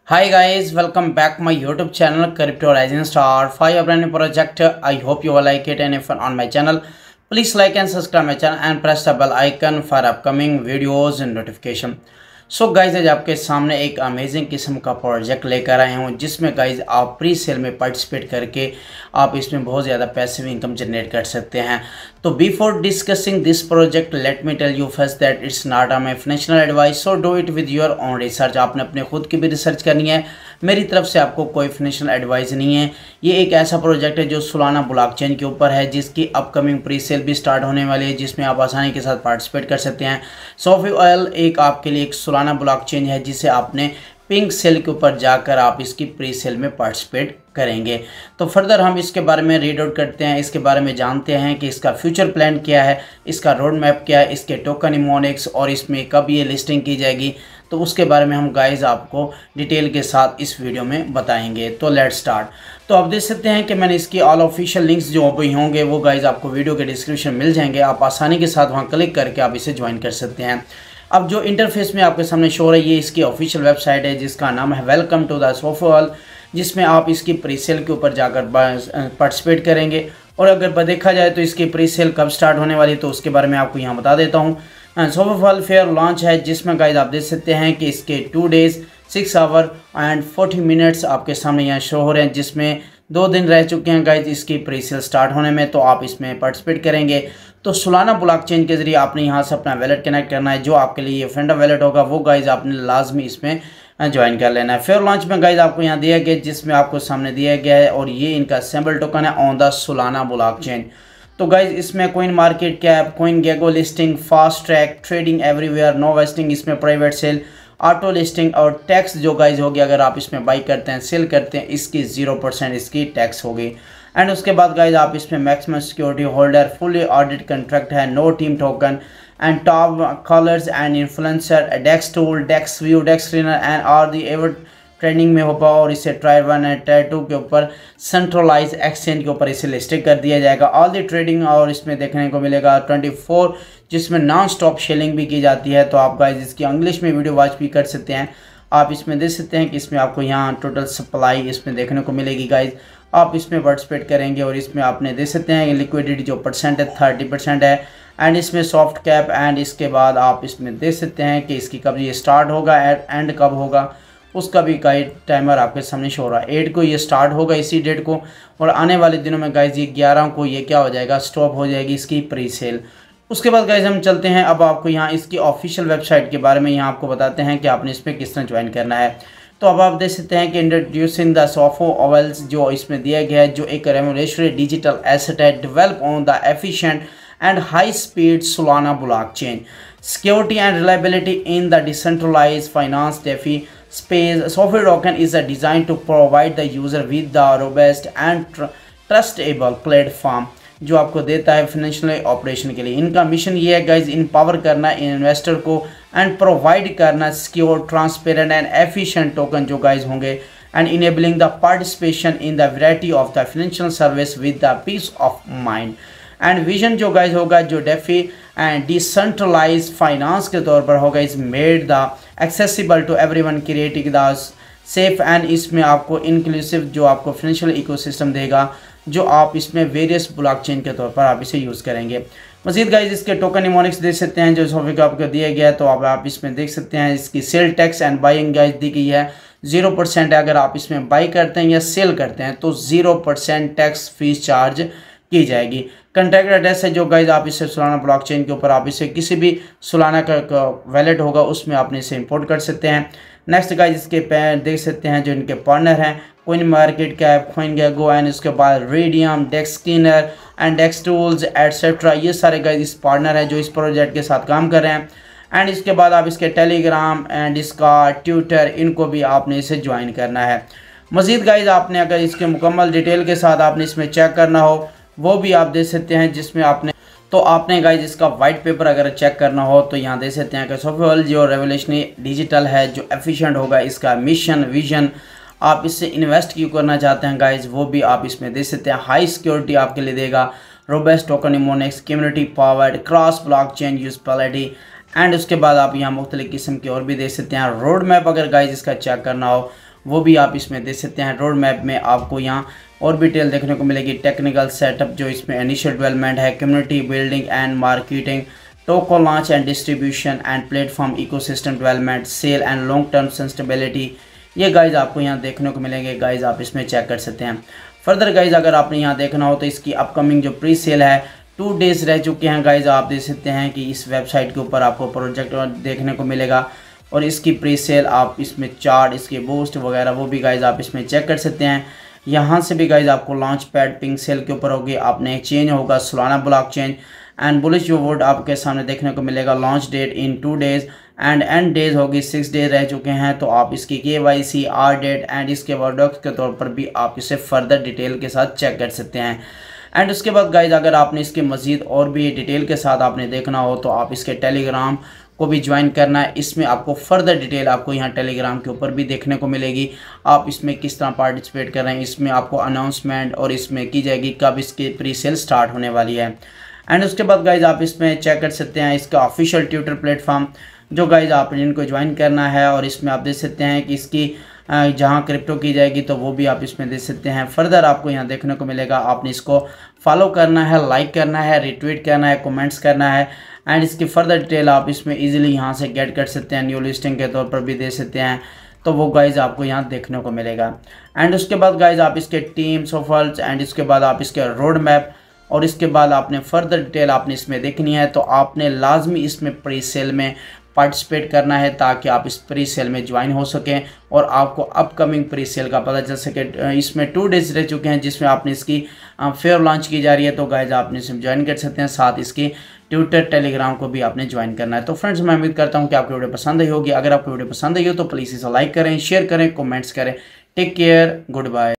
Hi guys, welcome back my YouTube channel Crypto Rising Star. For a brand new project, I hope you will like it, and if on my channel, please like and subscribe my channel and press the bell icon for upcoming videos and notification. So guys आज आपके सामने एक amazing किस्म का project लेकर आए हूँ जिसमें गाइज आप प्री सेल में पार्टिसिपेट करके आप इसमें बहुत ज़्यादा पैसिव इनकम जनरेट कर सकते हैं। तो before discussing this project let me tell you first that it's not a my financial advice, so do it with your own research. आपने अपने खुद की भी रिसर्च करनी है, मेरी तरफ से आपको कोई फाइनेंशियल एडवाइस नहीं है। ये एक ऐसा प्रोजेक्ट है जो सोलाना ब्लॉकचेन के ऊपर है, जिसकी अपकमिंग प्री सेल भी स्टार्ट होने वाली है, जिसमें आप आसानी के साथ पार्टिसिपेट कर सकते हैं। SAFUOWL एक आपके लिए एक सोलाना ब्लॉकचेन है जिसे आपने पिंकसेल के ऊपर जाकर आप इसकी प्री सेल में पार्टिसिपेट करेंगे। तो फर्दर हम इसके बारे में रीड आउट करते हैं, इसके बारे में जानते हैं कि इसका फ्यूचर प्लान क्या है, इसका रोड मैप क्या है, इसके टोकन इमोनिक्स और इसमें कब ये लिस्टिंग की जाएगी। तो उसके बारे में हम गाइज आपको डिटेल के साथ इस वीडियो में बताएंगे। तो लेट्स स्टार्ट। तो आप देख सकते हैं कि मैंने इसकी ऑल ऑफिशियल लिंक्स जो भी होंगे वो गाइज आपको वीडियो के डिस्क्रिप्शन मिल जाएंगे। आप आसानी के साथ वहाँ क्लिक करके आप इसे ज्वाइन कर सकते हैं। अब जो इंटरफेस में आपके सामने शो हो रही है ये इसकी ऑफिशियल वेबसाइट है जिसका नाम है वेलकम टू द SAFUOWL, जिसमें आप इसकी प्री सेल के ऊपर जाकर पार्टिसिपेट करेंगे। और अगर देखा जाए तो इसकी प्री सेल कब स्टार्ट होने वाली है तो उसके बारे में आपको यहाँ बता देता हूँ। SAFUOWL फेयर लॉन्च है जिसमें गाइज आप देख सकते हैं कि इसके 2 days 6 hours and 40 minutes आपके सामने यहाँ शो हो रहे हैं, जिसमें 2 दिन रह चुके हैं गाइज इसकी प्री सेल स्टार्ट होने में। तो आप इसमें पार्टिसिपेट करेंगे तो सोलाना ब्लॉकचेन के जरिए आपने यहाँ से अपना वैलेट कनेक्ट करना है। जो आपके लिए ये फ्रेंड वैलेट होगा वो गाइज आपने लाजमी इसमें ज्वाइन कर लेना है। फेयर लॉन्च में गाइज आपको यहाँ दिया गया जिसमें आपको सामने दिया गया है और ये इनका सिंबल टोकन है ऑन द सोलाना ब्लॉकचेन। तो गाइज इसमें coin market cap, coin gecko listing, fast track, trading everywhere, no vesting, इसमें प्राइवेट सेल, ऑटो लिस्टिंग और टैक्स जो गाइज होगी अगर आप इसमें बाई करते हैं सेल करते हैं इसकी 0% इसकी टैक्स होगी। एंड उसके बाद गाइज आप इसमें maximum security holder, fully audit contract है, no team token and top callers and influencer, dex tool, dex view, dex trainer and are the ever trading में होगा। और इसे टायर 1 एंड टायर 2 के ऊपर सेंट्रलाइज एक्सचेंज के ऊपर इसे लिस्टेड कर दिया जाएगा। ऑल दी ट्रेडिंग और इसमें देखने को मिलेगा 24 जिसमें नॉन स्टॉप शेलिंग भी की जाती है। तो आप गाइज इसकी इंग्लिश में वीडियो वॉच भी कर सकते हैं। आप इसमें देख सकते हैं कि इसमें आपको यहाँ टोटल सप्लाई इसमें देखने को मिलेगी गाइज। आप इसमें पार्टिसिपेट करेंगे और इसमें आपने देख सकते हैं लिक्विडिटी जो परसेंट है 30% है। एंड इसमें सॉफ्ट कैप एंड इसके बाद आप इसमें देख सकते हैं कि इसकी कब ये स्टार्ट होगा एंड कब होगा उसका भी गाइड टाइमर आपके सामने शो हो रहा है। 8 को ये स्टार्ट होगा इसी डेट को, और आने वाले दिनों में गाइज ये 11 को ये क्या हो जाएगा, स्टॉप हो जाएगी इसकी प्री सेल। उसके बाद गाइज हम चलते हैं अब आपको यहाँ इसकी ऑफिशियल वेबसाइट के बारे में यहाँ आपको बताते हैं कि आपने इसमें किस तरह ज्वाइन करना है। तो अब आप देख सकते हैं कि इंट्रोड्यूसिंग द SAFUOWL जो इसमें दिया गया है, जो एक रेवोल्यूशनरी डिजिटल एसेट है develop on the efficient and high speed Solana blockchain, security and reliability in the decentralized finance DeFi space. Software token is designed to provide the user with the robust and trustable platform जो आपको देता है financial operation के लिए। इनका mission ये है guys इनपावर करना इन्वेस्टर को एंड प्रोवाइड करना secure, transparent and efficient token जो गाइज होंगे and enabling the participation in the variety of the financial service with the peace of mind. And vision जो गाइज होगा जो डेफी एंड डिसेंट्रलाइज फाइनेंस के तौर पर होगा is made the accessible to everyone, creating the safe and इसमें आपको inclusive जो आपको फाइनेंशियल इकोसिस्टम देगा जो आप इसमें वेरियस ब्लॉकचेन के तौर पर आप इसे यूज़ करेंगे। मजीद गाइज इसके टोकन इमोनिक्स देख सकते हैं जो सॉफ्टवेयर आपको दिया गया है। तो आप इसमें देख सकते हैं इसकी sale tax and buying guys दी गई है 0% है। अगर आप इसमें बाई करते हैं या सेल करते हैं तो 0% टैक्स फीस चार्ज की जाएगी। कंट्रैक्ट एड्रेस है जो गाइज आप इसे सोलाना ब्लॉकचेन के ऊपर आप इसे किसी भी सोलाना का वैलेट होगा उसमें आपने इसे इंपोर्ट कर सकते हैं। नेक्स्ट गाइज इसके देख सकते हैं जो इनके पार्टनर हैं coin market cap, coin gecko and उसके बाद Raydium, dex screener and dex tools etcetera, ये सारे गाइज इस पार्टनर हैं जो इस प्रोजेक्ट के साथ काम कर रहे हैं। एंड इसके बाद आप इसके टेलीग्राम एंड इसका ट्विटर इनको भी आपने इसे ज्वाइन करना है। मजीद गाइज आपने अगर इसके मुकम्मल डिटेल के साथ आपने इसमें चेक करना हो वो भी आप देख सकते हैं जिसमें आपने गाइज इसका वाइट पेपर अगर चेक करना हो तो यहाँ देख सकते हैं कि SAFUOWL जो रेवोल्यूशनरी डिजिटल है जो एफिशिएंट होगा इसका मिशन विजन, आप इससे इन्वेस्ट क्यों करना चाहते हैं गाइज वो भी आप इसमें देख सकते हैं। हाई सिक्योरिटी आपके लिए देगा, robust tokenomics, community powered, cross blockchain usability and उसके बाद आप यहाँ मुख्तलिफ किस्म की और भी देख सकते हैं। रोड मैप अगर गाइज इसका चेक करना हो वो भी आप इसमें देख सकते हैं। रोड मैप में आपको यहाँ और भी डिटेल देखने को मिलेगी। टेक्निकल सेटअप जो इसमें इनिशियल डेवलपमेंट है, community building and marketing, token launch and distribution and platform ecosystem development, sale and long term sustainability, ये गाइज आपको यहाँ देखने को मिलेंगे। गाइज आप इसमें चेक कर सकते हैं। फर्दर गाइज अगर आपने यहाँ देखना हो तो इसकी अपकमिंग जो प्री सेल है 2 डेज रह चुके हैं गाइज। आप देख सकते हैं कि इस वेबसाइट के ऊपर आपको प्रोजेक्ट देखने को मिलेगा और इसकी प्री सेल आप इसमें चार्ट, इसके बूस्ट वगैरह वो भी गाइज आप इसमें चेक कर सकते हैं। यहाँ से भी गाइज आपको लॉन्च पैड पिंकसेल के ऊपर होगी, आपने एक्सचेंज होगा सोलाना ब्लॉकचेन एंड बुलिश जो वोट आपके सामने देखने को मिलेगा। Launch date in 2 days and and days होगी 6 डेज रह चुके हैं। तो आप इसकी KYC आर डेट एंड इसके वर्डॉक्स के तौर पर भी आप इसे फर्दर डिटेल के साथ चेक कर सकते हैं। एंड उसके बाद गाइज अगर आपने इसके मज़ीद और भी डिटेल के साथ आपने देखना हो तो आप इसके टेलीग्राम को भी ज्वाइन करना है। इसमें आपको फर्दर डिटेल आपको यहाँ टेलीग्राम के ऊपर भी देखने को मिलेगी। आप इसमें किस तरह पार्टिसिपेट कर रहे हैं, इसमें आपको अनाउंसमेंट और इसमें की जाएगी कब इसकी प्री सेल स्टार्ट होने वाली है। एंड उसके बाद गाइज आप इसमें चेक कर सकते हैं इसका ऑफिशियल ट्विटर प्लेटफॉर्म जो गाइज आपने इनको ज्वाइन करना है। और इसमें आप देख सकते हैं कि इसकी जहां क्रिप्टो की जाएगी तो वो भी आप इसमें देख सकते हैं। फर्दर आपको यहाँ देखने को मिलेगा, आपने इसको फॉलो करना है, लाइक करना है, रिट्वीट करना है, कमेंट्स करना है। एंड इसकी फर्दर डिटेल आप इसमें इजीली यहाँ से गेट कर सकते हैं। न्यू लिस्टिंग के तौर पर भी दे सकते हैं, तो वो गाइज आपको यहाँ देखने को मिलेगा। एंड उसके बाद गाइज आप इसके टीम सफल्स एंड इसके बाद आप इसके रोड मैप और इसके बाद आपने फर्दर डिटेल आपने इसमें देखनी है। तो आपने लाजमी इसमें प्री सेल में पार्टिसिपेट करना है ताकि आप इस प्री सेल में ज्वाइन हो सकें और आपको अपकमिंग प्री सेल का पता चल सके। इसमें 2 डेज रह चुके हैं जिसमें आपने इसकी फेयर लॉन्च की जा रही है। तो गाइज आपने इसमें ज्वाइन कर सकते हैं, साथ इसकी ट्विटर टेलीग्राम को भी आपने ज्वाइन करना है। तो फ्रेंड्स मैं उम्मीद करता हूँ कि आपको वीडियो पसंद आई होगी। अगर आपको वीडियो पसंद आई हो तो प्लीज़ इसे लाइक करें, शेयर करें, कमेंट्स करें। Take care, good bye.